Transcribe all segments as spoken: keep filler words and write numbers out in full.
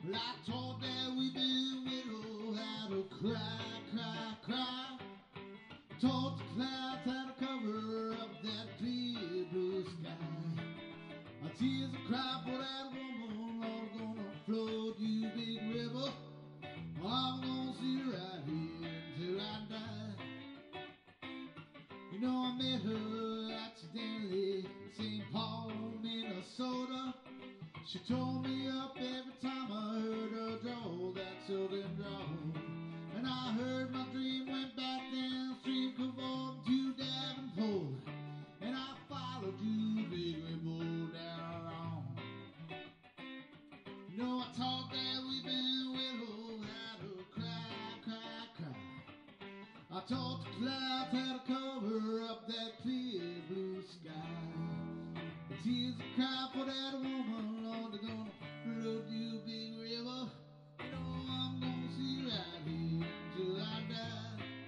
Well, I taught that weeping widow how to cry, cry, cry. Taught the clouds how to cover up that clear blue sky. My tears will cry for that woman, Lord, gonna float you big river. I'm gonna see her right here until I die. You know I met her accidentally in Saint Paul, Minnesota. She tore me up every time I heard her draw that southern drawl. And I heard my dream went back downstream, cavorting to Davenport. And I followed you, big river, down along. You know I taught that weeping widow how to cry, cry, cry. I taught the clouds how to cover up that clear blue sky. The tears that cry for that woman, Lord, they're gonna flood you, big river. You know I'm gonna see you right here until I die.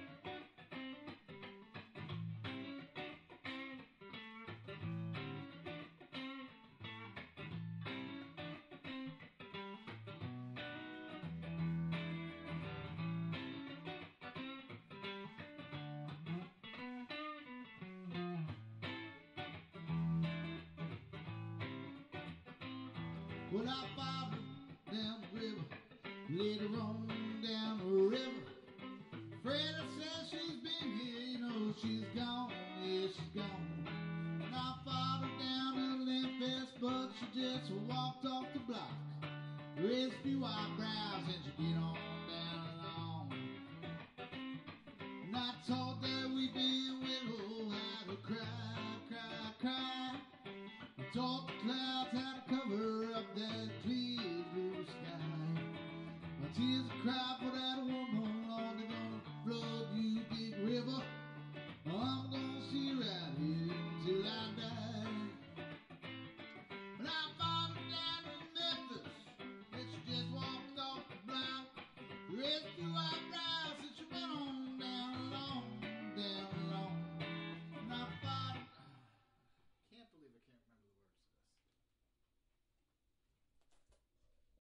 Well, I followed down the river, later on down the river. Freda says she's been here, you know she's gone, yeah, she's gone. And I followed down to Memphis, but she just walked off the block. Raised a few eyebrows and she get on down along. And I taught that weeping widow how to cry, cry, cry. I taught the clouds how to